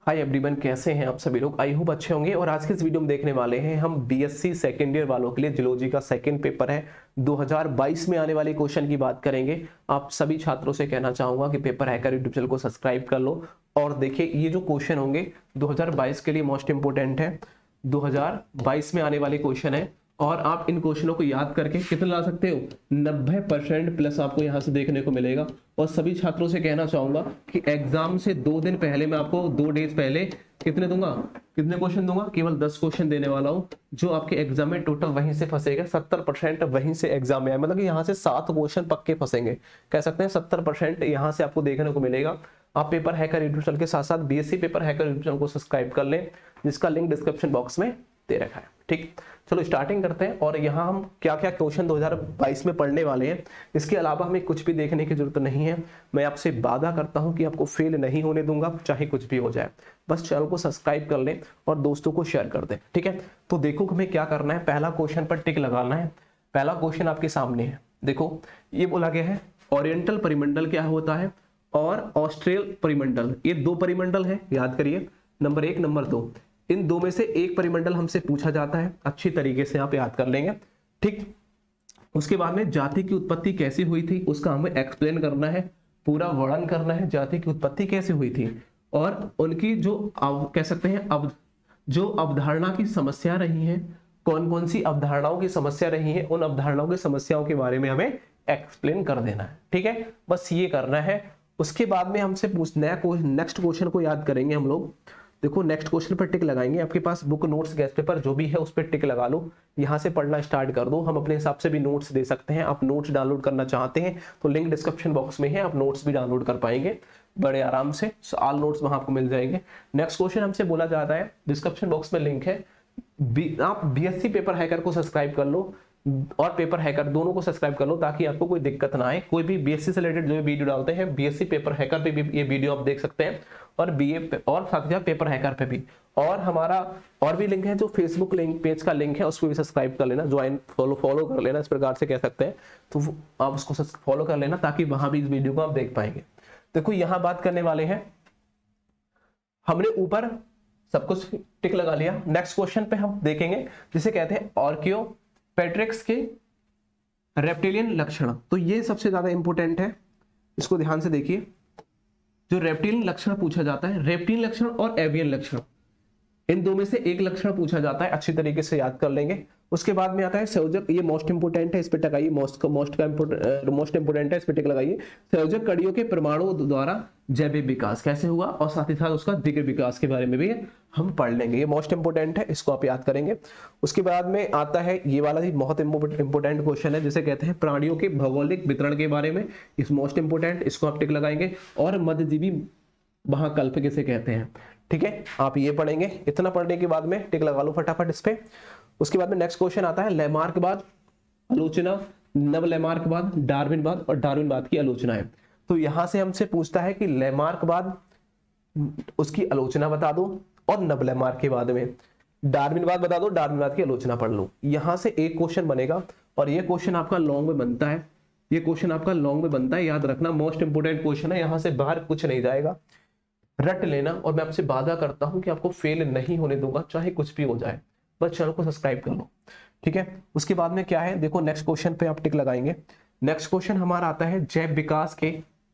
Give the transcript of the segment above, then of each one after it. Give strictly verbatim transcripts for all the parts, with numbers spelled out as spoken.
Hi everyone, कैसे हैं आप सभी लोग। आई होप अच्छे होंगे। और आज के इस वीडियो में देखने वाले हैं हम बीएससी सेकेंड ईयर वालों के लिए जूलॉजी का सेकंड पेपर है दो हज़ार बाईस में आने वाले क्वेश्चन की बात करेंगे। आप सभी छात्रों से कहना चाहूंगा कि पेपर हैकर यूट्यूब चैनल को सब्सक्राइब कर लो और देखिए ये जो क्वेश्चन होंगे दो हज़ार बाईस के लिए मोस्ट इंपोर्टेंट है। दो हज़ार बाईस में आने वाले क्वेश्चन है और आप इन क्वेश्चनों को याद करके कितना ला सकते हो, नब्बे परसेंट प्लस आपको यहाँ से देखने को मिलेगा। और सभी छात्रों से कहना चाहूंगा कि एग्जाम से दो दिन पहले मैं आपको दो डेज पहले कितने दूंगा, कितने क्वेश्चन दूंगा, केवल दस क्वेश्चन देने वाला हूँ जो आपके एग्जाम में टोटल वहीं से फंसेगा। सत्तर परसेंट वहीं से एग्जाम में आए, मतलब कि यहाँ से सात क्वेश्चन पक्के फंसेंगे, कह सकते हैं सत्तर परसेंट यहाँ से आपको देखने को मिलेगा। आप पेपर हैकर यूट्यूब चैनल के साथ साथ BSc paper hacker YouTube channel को सब्सक्राइब कर लें, जिसका लिंक डिस्क्रिप्शन बॉक्स में दे रखा है। ठीक, चलो स्टार्टिंग करते हैं। और यहाँ हम क्या क्या क्वेश्चन दो हज़ार बाईस में पढ़ने वाले हैं, इसके अलावा हमें कुछ भी देखने की जरूरत नहीं है। मैं आपसे वादा करता हूँ कि आपको फेल नहीं होने दूंगा, चाहे कुछ भी हो जाए। बस चैनल को सब्सक्राइब कर लें और दोस्तों को शेयर कर दें। ठीक है, तो देखो हमें क्या करना है। पहला क्वेश्चन पर टिक लगाना है। पहला क्वेश्चन आपके सामने है। देखो ये बोला गया है ओरिएंटल परिमंडल क्या होता है और ऑस्ट्रेल परिमंडल, ये दो परिमंडल है, याद करिए। नंबर एक, नंबर दो, इन दो में से एक परिमंडल हमसे पूछा जाता है, अच्छी तरीके से आप याद कर लेंगे। ठीक, उसके बाद में जाति की उत्पत्ति कैसे हुई थी उसका हमें एक्सप्लेन करना है, पूरा वर्णन करना है जाति की उत्पत्ति कैसे हुई थी और उनकी जो अब कह सकते हैं अब जो अवधारणा की समस्या रही है, कौन कौन सी अवधारणाओं की समस्या रही है, उन अवधारणाओं की समस्याओं के बारे में हमें एक्सप्लेन कर देना है। ठीक है, बस ये करना है। उसके बाद में हमसे पूछ नया नेक्स्ट क्वेश्चन को याद करेंगे हम लोग। देखो नेक्स्ट क्वेश्चन पर टिक लगाएंगे। आपके पास बुक, नोट्स, गेस्ट पेपर जो भी है उस पर टिक लगा लो, यहाँ से पढ़ना स्टार्ट कर दो। हम अपने हिसाब से भी नोट्स दे सकते हैं। आप नोट्स डाउनलोड करना चाहते हैं तो लिंक डिस्क्रिप्शन बॉक्स में है, आप नोट्स भी डाउनलोड कर पाएंगे बड़े आराम से। ऑल नोट्स वहां आपको मिल जाएंगे। नेक्स्ट क्वेश्चन हमसे बोला जाता है, डिस्क्रिप्शन बॉक्स में लिंक है, बी, आप बीएससी पेपर हैकर को सब्सक्राइब कर लो और पेपर हैकर दोनों को सब्सक्राइब कर लो ताकि आपको कोई दिक्कत ना आए। कोई भी बीएससी से रिलेटेड जो भी वीडियो डालते हैं बीएससी पेपर हैकर पे भी ये वीडियो आप देख सकते हैं और बीए और साथ ही पेपर हैकर पे भी। और हमारा और भी लिंक है जो फेसबुक लिंक पेज का लिंक है, उसको भी सब्सक्राइब कर लेना, ज्वाइन फॉलो फॉलो कर लेना, इस प्रकार से कह सकते हैं। तो आप उसको फॉलो कर लेना ताकि वहां भी इस वीडियो को आप देख पाएंगे। देखो यहाँ बात करने वाले हैं, हमने ऊपर सब कुछ टिक लगा लिया। नेक्स्ट क्वेश्चन पे हम देखेंगे जिसे कहते हैं आर्कियोपेट्रिक्स के रेप्टिलियन लक्षण। तो ये सबसे ज्यादा इंपॉर्टेंट है, इसको ध्यान से देखिए। जो रेप्टिलियन लक्षण पूछा जाता है, रेप्टिलियन लक्षण और एवियन लक्षण, इन दो में से एक लक्षण पूछा जाता है, अच्छी तरीके से याद कर लेंगे। उसके बाद में आता है संयोजक, ये मोस्ट इंपोर्टेंट है, इस पे टकाइए, मोस्ट मोस्ट का मोस्ट इंपोर्टेंट है, इस पे टिक लगाइए। संयोजक कड़ियों के परमाणुओं द्वारा जैविक विकास कैसे हुआ और साथ ही साथ उसका द्वितीय विकास के बारे में भी हम पढ़ लेंगे। ये मोस्ट इंपोर्टेंट है, इसको आप याद करेंगे। उसके बाद में आता है ये वाला भी बहुत इंपोर्टेंट क्वेश्चन है जिसे कहते हैं प्राणियों के भौगोलिक वितरण के बारे में, इस मोस्ट इंपोर्टेंट, इसको आप टिक लगाएंगे। और मध्यजीवी महाकल्प किसे कहते हैं, ठीक है, आप ये पढ़ेंगे। इतना पढ़ने के बाद में टिक लगा लो फटाफट इस पे। उसके बाद में नेक्स्ट क्वेश्चन आता है लैमार्कवाद, आलोचना, नव लैमार्कवाद, डार्विनवाद और डार्विनवाद की आलोचना है। तो यहां से हमसे पूछता है कि लैमार्कवाद उसकी आलोचना बता दो और नव लैमार्कवाद में डार्विनवाद बता दो, डार्विनवाद की आलोचना पढ़ लो। यहां से एक क्वेश्चन बनेगा और ये क्वेश्चन आपका लॉन्ग में बनता है, ये क्वेश्चन आपका लॉन्ग में बनता है, याद रखना। मोस्ट इंपोर्टेंट क्वेश्चन है, यहां से बाहर कुछ नहीं जाएगा, रट लेना। और मैं आपसे वादा करता हूं कि आपको फेल नहीं होने दूंगा, चाहे कुछ भी हो जाए। बस चैनल को सब्सक्राइब कर लो, ठीक है। उसके बाद में क्या है, देखो नेक्स्ट क्वेश्चन पे आप टिक लगाएंगे। नेक्स्ट क्वेश्चन हमारा आता है जैव विकास के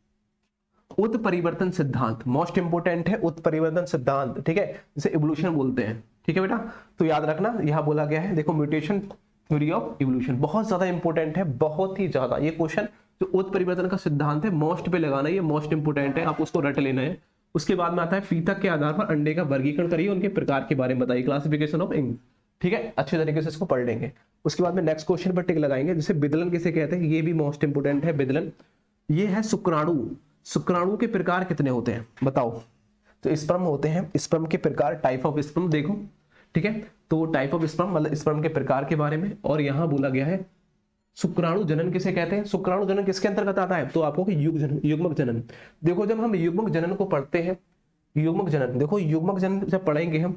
उत्परिवर्तन सिद्धांत, मोस्ट इंपोर्टेंट है उत्परिवर्तन सिद्धांत, ठीक है, जिसे इवोल्यूशन बोलते हैं, ठीक है बेटा। तो याद रखना, यहां बोला गया है, देखो म्यूटेशन थ्योरी ऑफ इवोल्यूशन, बहुत ज्यादा इंपॉर्टेंट है, बहुत ही ज्यादा। ये क्वेश्चन जो उत्परिवर्तन का सिद्धांत है, मोस्ट पे लगाना, ये मोस्ट इंपोर्टेंट है, आप उसको रट लेना है। उसके बाद में आता है पीतक के आधार पर अंडे का वर्गीकरण करिए, उनके प्रकार के बारे में बताइए, क्लासिफिकेशन ऑफ एग्स, ठीक है, अच्छे तरीके से इसको पढ़ लेंगे। उसके बाद में नेक्स्ट क्वेश्चन पर टिक लगाएंगे, जिसे विदलन किसे कहते हैं, ये भी मोस्ट इंपोर्टेंट है। विदलन ये है शुक्राणु, शुक्राणु के प्रकार कितने होते हैं बताओ। तो स्पर्म होते हैं, स्पर्म के प्रकार, टाइप ऑफ स्पर्म देखो, ठीक है। तो टाइप ऑफ स्पर्म मतलब स्पर्म के प्रकार के बारे में। और यहाँ बोला गया है शुक्राणु जनन किसे कहते हैं, शुक्राणु जनन किसके अंतर्गत आता है, तो आपको युग जनन, युग्मक जनन। देखो जब हम युग्मक जनन को पढ़ते हैं, युग्मक जनन, देखो युग्मक जनन जब पढ़ेंगे हम,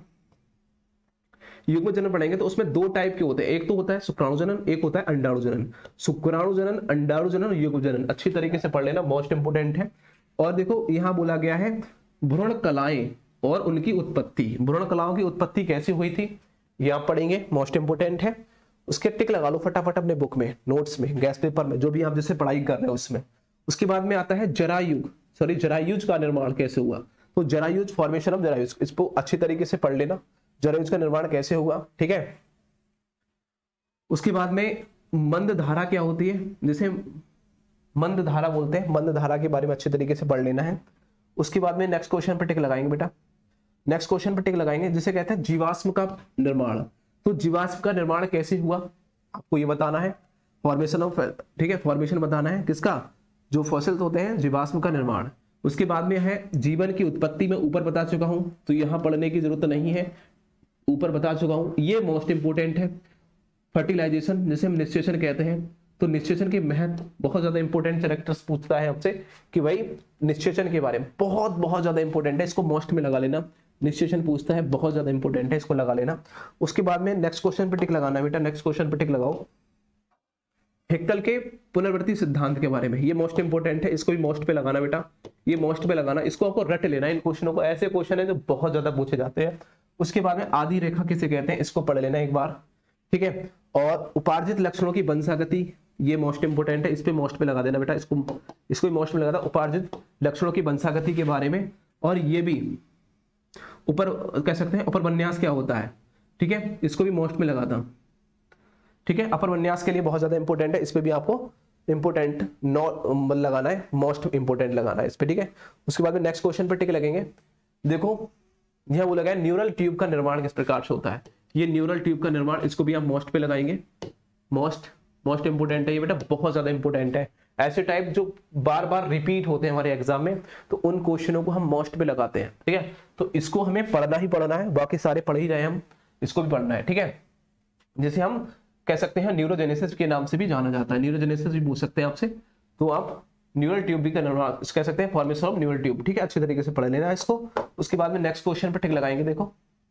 युग्मक जनन पढ़ेंगे तो उसमें दो टाइप के होते हैं, एक तो होता है शुक्राणु जनन, एक होता है अंडाणु जनन। शुक्राणु जनन, अंडाणु जनन, युग्मक जनन, अच्छी तरीके से पढ़ लेना, मोस्ट इंपोर्टेंट है। और देखो यहाँ बोला गया है भ्रूण कलाएं और उनकी उत्पत्ति, भ्रूण कलाओं की उत्पत्ति कैसे हुई थी ये आप पढ़ेंगे, मोस्ट इंपोर्टेंट है। उसके टिक लगा लो फटाफट अपने बुक में, नोट्स में, गैस पेपर में, जो भी आप जैसे पढ़ाई कर रहे हो उसमें। उसके बाद में आता है जरायुग, सॉरी जरायुज का निर्माण कैसे हुआ। तो जरायुज, फॉर्मेशन ऑफ जरायुज, इसको अच्छी तरीके से पढ़ लेना, जरायुज का निर्माण कैसे हुआ, ठीक है। उसके बाद में मंद धारा क्या होती है, जिसे मंद धारा बोलते हैं, मंद धारा के बारे में अच्छे तरीके से पढ़ लेना है। उसके बाद में नेक्स्ट क्वेश्चन पर टिक लगाएंगे बेटा, नेक्स्ट क्वेश्चन पर टिक लगाएंगे जिसे कहते हैं जीवाश्म का निर्माण। तो जीवाश्म का निर्माण कैसे हुआ आपको ये बताना है, फॉर्मेशन ऑफ, ठीक है, फॉर्मेशन बताना है किसका, जो फॉसिल्स होते हैं, जीवाश्म का निर्माण। उसके बाद में है जीवन की उत्पत्ति, में ऊपर बता चुका हूं तो यहां पढ़ने की जरूरत नहीं है, ऊपर बता चुका हूं। ये मोस्ट इंपोर्टेंट है, फर्टिलाइजेशन जिसे हम निश्चेचन कहते हैं। तो निश्चेचन के महत्व बहुत ज्यादा इंपॉर्टेंट कैरेक्टर्स पूछता है आपसे कि भाई निश्चेचन के बारे में, बहुत बहुत ज्यादा इंपॉर्टेंट है, इसको मोस्ट में लगा लेना। निश्चेचन पूछता है, बहुत ज्यादा इंपॉर्टेंट है, इसको लगा लेना। उसके बाद में नेक्स्ट क्वेश्चन पर टिक लगाना है बेटा, नेक्स्ट क्वेश्चन पर टिक लगाओ, हेक्टल के पुनर्वर्ती सिद्धांत के बारे में, ये मोस्ट इंपोर्टेंट है, इसको भी मोस्ट पे लगाना बेटा, ये मोस्ट पे लगाना, इसको आपको रट लेना। इन क्वेश्चनों को, ऐसे क्वेश्चन है जो बहुत ज्यादा पूछे जाते हैं। उसके बाद में आदि रेखा किसे कहते हैं, इसको पढ़ लेना एक बार, ठीक है। और उपार्जित लक्षणों की वंशागति, ये मोस्ट इंपोर्टेंट है, इस पे मोस्ट पे लगा देना बेटा, इसको इसको मोस्ट में लगा, उपार्जित लक्षणों की वंशागति के बारे में। और ये भी ऊपर कह सकते हैं अपर विन्यास क्या होता है, ठीक है, इसको भी मोस्ट में लगाता, ठीक है। अपर विन्यास के लिए बहुत ज्यादा इंपॉर्टेंट है, इस पे भी आपको इंपॉर्टेंट नॉट लगाना है, मोस्ट इंपॉर्टेंट लगाना है इस पे, ठीक है। उसके बाद में नेक्स्ट क्वेश्चन पे टिक लगेंगे। देखो यहां बोला गया न्यूरल ट्यूब का निर्माण किस प्रकार से होता है, ये न्यूरल ट्यूब का निर्माण, इसको भी आप मोस्ट पे लगाएंगे, मोस्ट मोस्ट इंपोर्टेंट है ये बेटा, बहुत ज्यादा इंपॉर्टेंट है। ऐसे टाइप जो बार बार रिपीट होते हैं हमारे एग्जाम में, तो उन क्वेश्चनों को हम मोस्ट पे लगाते हैं, ठीक है। तो इसको हमें पढ़ना ही पढ़ना है, बाकी सारे पढ़ ही रहे हम, इसको भी पढ़ना है, ठीक है। जैसे हम कह सकते हैं न्यूरोजेनेसिस के नाम से भी जाना जाता है, न्यूरोजेनेसिस भी पूछ सकते हैं आपसे, तो आप न्यूरल ट्यूब भी का निर्माण कह सकते हैं, फॉर्मेशन ऑफ न्यूरल ट्यूब, ठीक है, अच्छे तरीके से पढ़ लेना है इसको। उसके बाद में नेक्स्ट क्वेश्चन पे टिक लगाएंगे। देखो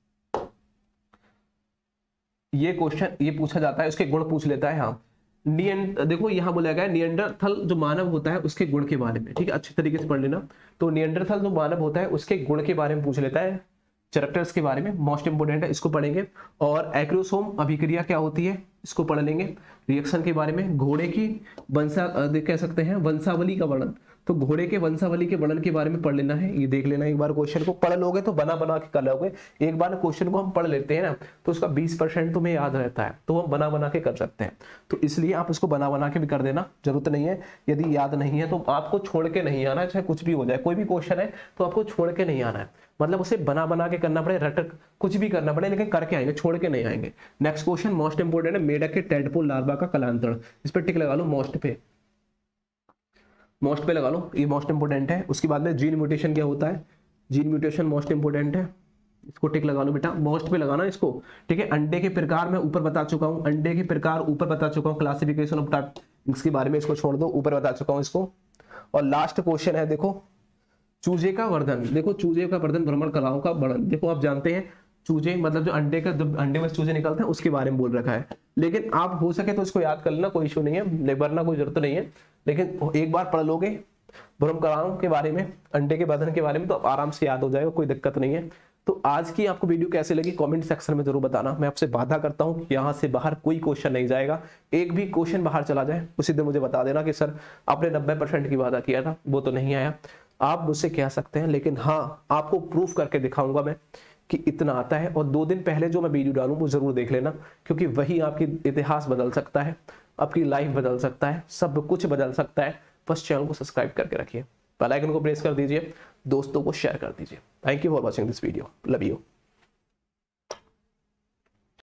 ये क्वेश्चन ये पूछा जाता है, उसके गुण पूछ लेता है, हाँ नियन देखो यहाँ बोला गया नियंडरथल जो मानव होता है उसके गुण के बारे में, ठीक है, अच्छे तरीके से पढ़ लेना। तो नियंडरथल जो मानव होता है उसके गुण के बारे में पूछ लेता है, कैरेक्टर्स के बारे में, मोस्ट इंपोर्टेंट है, इसको पढ़ेंगे। और एक्रोसोम अभिक्रिया क्या होती है, इसको पढ़ लेंगे। रिएक्शन के बारे में, घोड़े की वंशा कह सकते हैं वंशावली का वर्णन, तो घोड़े के वंशावली के वर्णन के बारे में पढ़ लेना है, ये देख लेना एक बार। क्वेश्चन को पढ़ लोगे तो बना बना के कर लोगे, एक बार क्वेश्चन को हम पढ़ लेते हैं ना तो उसका बीस परसेंट तुम्हें याद रहता है, तो हम बना बना के कर सकते हैं। तो इसलिए आप इसको बना बना के भी कर देना, जरूरत नहीं है, यदि याद नहीं है तो आपको छोड़ के नहीं आना है, चाहे कुछ भी हो जाए, कोई भी क्वेश्चन है तो आपको छोड़ के नहीं आना है, मतलब उसे बना बना के करना पड़े, रटक कुछ भी करना पड़े, लेकिन करके आएंगे, छोड़ के नहीं आएंगे। नेक्स्ट क्वेश्चन मोस्ट इंपोर्टेंट है, मेढक के टेडपोल लार्वा का कालांतरण, इस पर टिक लगा लो, मोस्ट पे मोस्ट पे लगा लो, ये मोस्ट इंपोर्टेंट है। उसके बाद में जीन म्यूटेशन क्या होता है, जीन म्यूटेशन मोस्ट इंपोर्टेंट है, इसको टिक लगा लो बेटा, मोस्ट पे लगाना इसको, ठीक है। अंडे के प्रकार मैं ऊपर बता चुका हूँ, अंडे के प्रकार ऊपर बता चुका हूँ, क्लासिफिकेशन ऑफ टाइप्स के बारे में इसको छोड़ दो, ऊपर बता चुका हूँ इसको। और लास्ट क्वेश्चन है, देखो चूजे का वर्धन, देखो चूजे का वर्धन, भ्रमण कलाओं का वर्णन। देखो आप जानते हैं चूजे मतलब जो अंडे का, जब अंडे में चूजे निकलते हैं उसके बारे में बोल रखा है, लेकिन आप हो सके तो इसको याद कर लेना, कोई इशू नहीं है, वरना कोई जरूरत नहीं है, लेकिन एक बार पढ़ लोगे भ्रमण कलाओं के बारे में, अंडे के वर्धन के बारे में, तो आराम से याद हो जाएगा, कोई दिक्कत नहीं है। तो आज की आपको वीडियो कैसे लगी कमेंट सेक्शन में जरूर बताना। मैं आपसे वादा करता हूं कि यहाँ से बाहर कोई क्वेश्चन नहीं जाएगा, एक भी क्वेश्चन बाहर चला जाए उसी दिन मुझे बता देना कि सर आपने नब्बे परसेंट की वादा किया था वो तो नहीं आया। आप मुझसे कह सकते हैं, लेकिन हाँ आपको प्रूफ करके दिखाऊंगा मैं कि इतना आता है। और दो दिन पहले जो मैं वीडियो डालूं वो जरूर देख लेना, क्योंकि वही आपकी इतिहास बदल सकता है, आपकी लाइफ बदल सकता है, सब कुछ बदल सकता है। बस चैनल को सब्सक्राइब करके रखिए, बेल आइकन को प्रेस कर दीजिए, दोस्तों को शेयर कर दीजिए। Thank you for watching this video, love you.